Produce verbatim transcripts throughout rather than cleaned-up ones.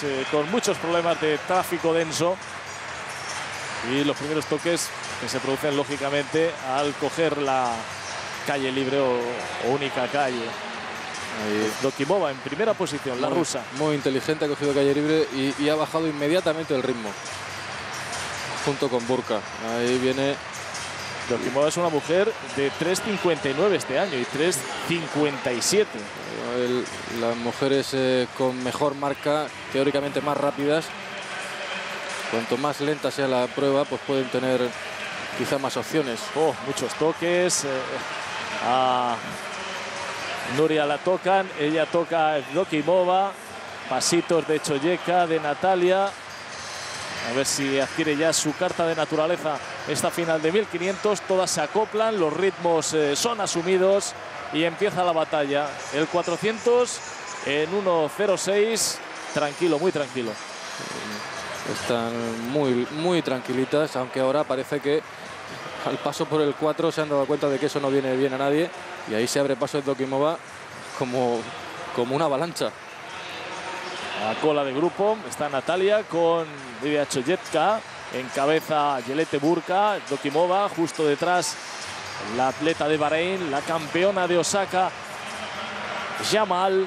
eh, con muchos problemas de tráfico denso. Y los primeros toques que se producen lógicamente al coger la calle libre o, o única calle. Ahí. Dokimova en primera posición, la muy, rusa. Muy inteligente, ha cogido calle libre y, y ha bajado inmediatamente el ritmo. Junto con Burka. Ahí viene. Dokimova es una mujer de tres cincuenta y nueve este año y tres cincuenta y siete. El, las mujeres eh, con mejor marca, teóricamente más rápidas. Cuanto más lenta sea la prueba, pues pueden tener quizá más opciones. Oh, muchos toques. Eh, a Nuria la tocan, ella toca a Dokimova. Pasitos de Choyeka, de Natalia. A ver si adquiere ya su carta de naturaleza esta final de mil quinientos. Todas se acoplan, los ritmos eh, son asumidos y empieza la batalla. El cuatrocientos en uno cero seis. Tranquilo, muy tranquilo. Están muy, muy tranquilitas, aunque ahora parece que al paso por el cuatro se han dado cuenta de que eso no viene bien a nadie. Y ahí se abre paso de Dokimova como, como una avalancha. A cola de grupo está Natalia con Livia Choyetka. En cabeza Yelete Burka. Dokimova justo detrás la atleta de Bahrein, la campeona de Osaka, Jamal.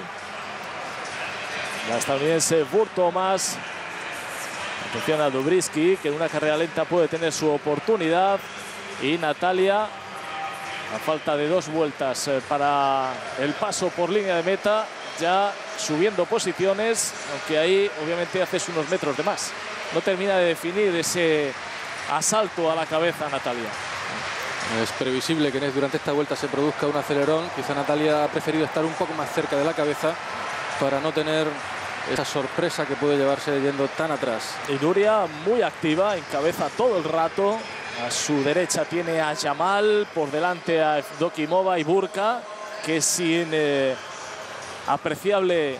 La estadounidense Burt Thomas. Atención a Dobrysky, que en una carrera lenta puede tener su oportunidad. Y Natalia, a falta de dos vueltas para el paso por línea de meta, ya subiendo posiciones, aunque ahí obviamente haces unos metros de más. No termina de definir ese asalto a la cabeza Natalia. Es previsible que durante esta vuelta se produzca un acelerón. Quizá Natalia ha preferido estar un poco más cerca de la cabeza para no tener esa sorpresa que puede llevarse yendo tan atrás. Y Nuria muy activa, encabeza todo el rato. A su derecha tiene a Jamal, por delante a Dokimova y Burka, que sin eh, apreciable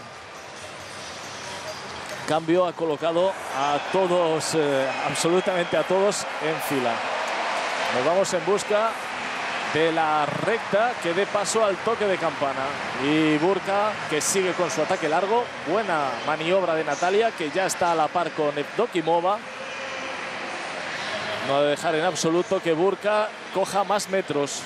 cambio ha colocado a todos, eh, absolutamente a todos en fila. Nos vamos en busca de la recta que dé paso al toque de campana. Y Burka, que sigue con su ataque largo. Buena maniobra de Natalia, que ya está a la par con Dokimova. No ha de dejar en absoluto que Burka coja más metros.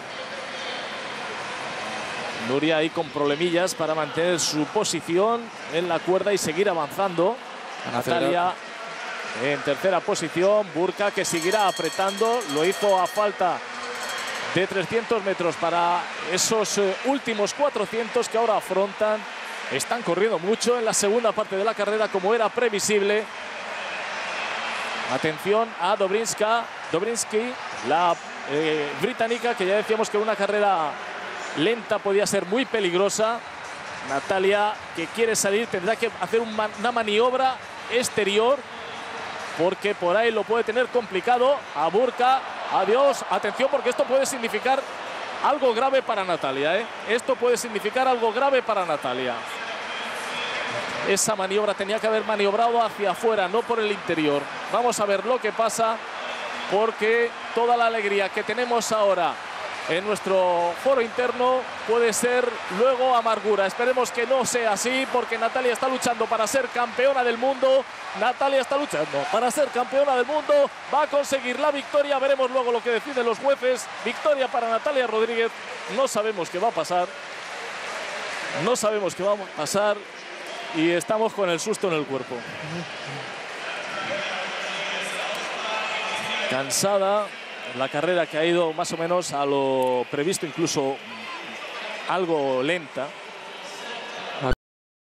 Nuria ahí con problemillas para mantener su posición en la cuerda y seguir avanzando. Natalia en tercera posición. Burka, que seguirá apretando. Lo hizo a falta de trescientos metros para esos eh, últimos cuatrocientos que ahora afrontan. Están corriendo mucho en la segunda parte de la carrera, como era previsible. Atención a Dobrinska, Dobrinsky, la eh, británica, que ya decíamos que una carrera lenta podía ser muy peligrosa. Natalia, que quiere salir, tendrá que hacer un man, una maniobra exterior, porque por ahí lo puede tener complicado. A Burka, adiós, atención, porque esto puede significar algo grave para Natalia, ¿eh? Esto puede significar algo grave para Natalia. Esa maniobra tenía que haber maniobrado hacia afuera, no por el interior. Vamos a ver lo que pasa, porque toda la alegría que tenemos ahora en nuestro foro interno puede ser luego amargura. Esperemos que no sea así, porque Natalia está luchando para ser campeona del mundo. Natalia está luchando para ser campeona del mundo. Va a conseguir la victoria. Veremos luego lo que deciden los jueces. Victoria para Natalia Rodríguez. No sabemos qué va a pasar. No sabemos qué va a pasar. Y estamos con el susto en el cuerpo. Cansada. La carrera que ha ido más o menos a lo previsto, incluso algo lenta.